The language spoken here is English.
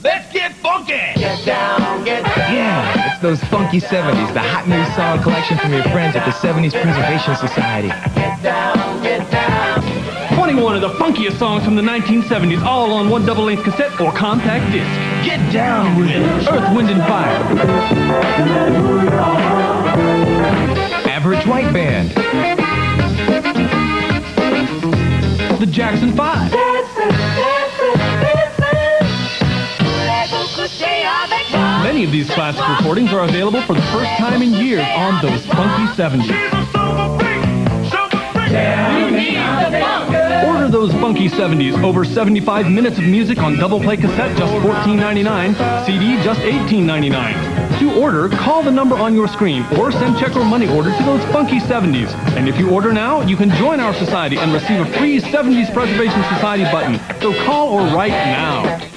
Let's get funky! Get down, get down. Yeah, it's those funky 70s, the hot new song collection from your friends at the 70s Preservation Society. Get down, get down. 21 of the funkiest songs from the 1970s, all on one double-length cassette or compact disc. Get down with it! Earth, Wind and Fire. Average White Band. The Jackson 5. Many of these classic recordings are available for the first time in years on those funky 70s. Order those funky 70s, over 75 minutes of music on double play cassette, just $14.99, CD just $18.99. To order, call the number on your screen or send check or money order to those funky 70s. And if you order now, you can join our society and receive a free 70s Preservation Society button. So call or write now.